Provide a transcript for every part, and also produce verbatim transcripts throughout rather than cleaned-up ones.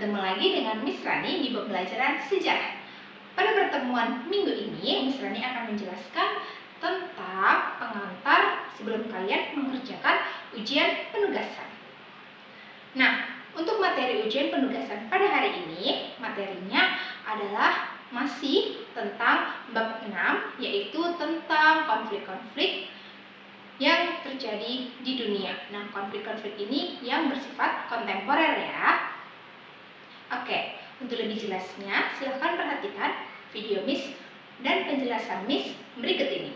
Bertemu lagi dengan Miss Rani di pembelajaran sejarah. Pada pertemuan minggu ini, Miss Rani akan menjelaskan tentang pengantar sebelum kalian mengerjakan ujian penugasan. Nah, untuk materi ujian penugasan pada hari ini, materinya adalah masih tentang bab enam, yaitu tentang konflik-konflik yang terjadi di dunia. Nah, konflik-konflik ini yang bersifat kontemporer ya. Oke, untuk lebih jelasnya, silahkan perhatikan video Miss dan penjelasan Miss berikut ini.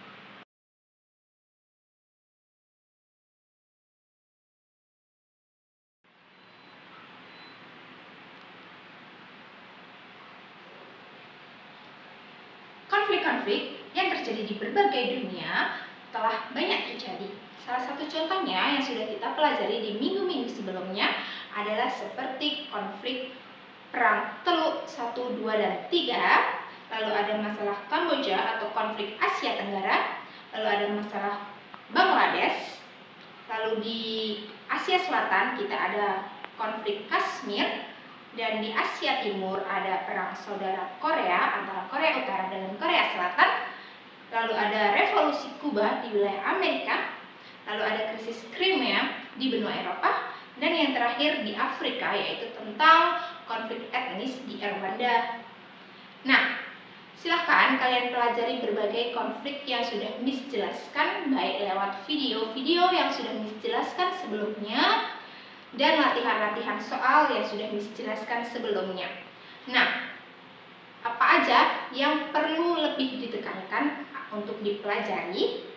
Konflik-konflik yang terjadi di berbagai dunia telah banyak terjadi. Salah satu contohnya yang sudah kita pelajari di minggu-minggu sebelumnya adalah seperti konflik Perang Teluk satu, dua, dan tiga, lalu ada masalah Kamboja atau konflik Asia Tenggara, lalu ada masalah Bangladesh, lalu di Asia Selatan kita ada konflik Kashmir, dan di Asia Timur ada perang saudara Korea antara Korea Utara dan Korea Selatan, lalu ada revolusi Kuba di wilayah Amerika, lalu ada krisis Crimea di benua Eropa, dan yang terakhir di Afrika yaitu tentang konflik etnis di Rwanda. Nah, silahkan kalian pelajari berbagai konflik yang sudah Miss jelaskan, baik lewat video-video yang sudah Miss jelaskan sebelumnya dan latihan-latihan soal yang sudah Miss jelaskan sebelumnya. Nah, apa aja yang perlu lebih ditekankan untuk dipelajari?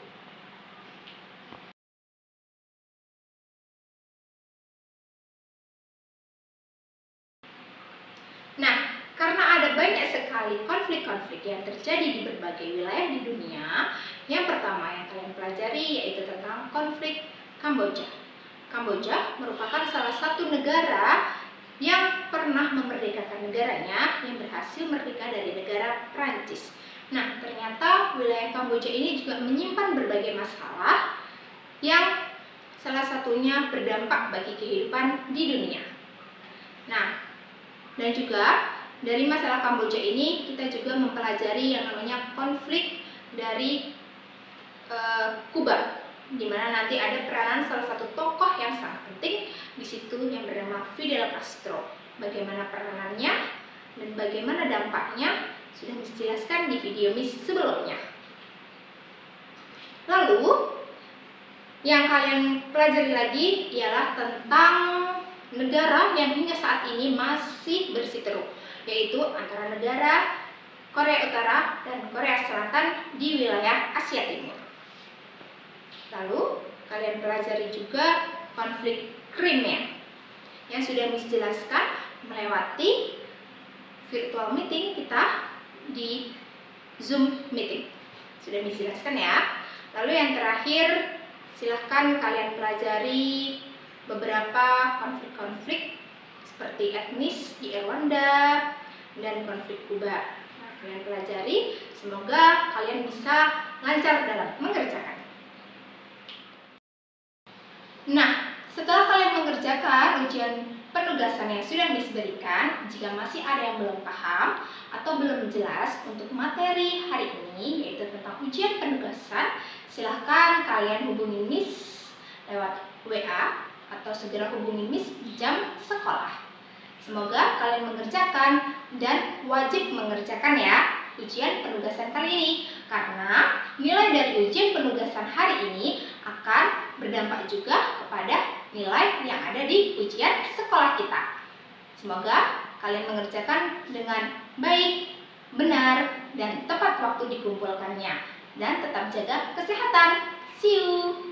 Nah, karena ada banyak sekali konflik-konflik yang terjadi di berbagai wilayah di dunia, yang pertama yang kalian pelajari yaitu tentang konflik Kamboja. Kamboja merupakan salah satu negara yang pernah memerdekakan negaranya, yang berhasil merdeka dari negara Prancis. Nah, ternyata wilayah Kamboja ini juga menyimpan berbagai masalah yang salah satunya berdampak bagi kehidupan di dunia. Nah, dan juga dari masalah Kamboja ini kita juga mempelajari yang namanya konflik dari e, Kuba, di mana nanti ada peranan salah satu tokoh yang sangat penting di situ yang bernama Fidel Castro. Bagaimana peranannya dan bagaimana dampaknya sudah Miss jelaskan di video Miss sebelumnya. Lalu yang kalian pelajari lagi ialah tentang negara yang hingga saat ini masih bersiteru, yaitu antara negara Korea Utara dan Korea Selatan di wilayah Asia Timur. Lalu kalian pelajari juga konflik Crimea yang sudah Miss jelaskan melewati virtual meeting kita di Zoom meeting. Sudah Miss jelaskan ya. Lalu yang terakhir, silahkan kalian pelajari beberapa konflik-konflik seperti etnis di Rwanda dan konflik Kuba. Nah, kalian pelajari, semoga kalian bisa lancar dalam mengerjakan. Nah, setelah kalian mengerjakan ujian penugasan yang sudah Miss berikan, jika masih ada yang belum paham atau belum jelas untuk materi hari ini, yaitu tentang ujian penugasan, silahkan kalian hubungi Miss lewat W A atau segera hubungi Miss di jam sekolah. Semoga kalian mengerjakan dan wajib mengerjakan ya ujian penugasan kali ini, karena nilai dari ujian penugasan hari ini akan berdampak juga kepada nilai yang ada di ujian sekolah kita. Semoga kalian mengerjakan dengan baik, benar, dan tepat waktu dikumpulkannya, dan tetap jaga kesehatan. See you!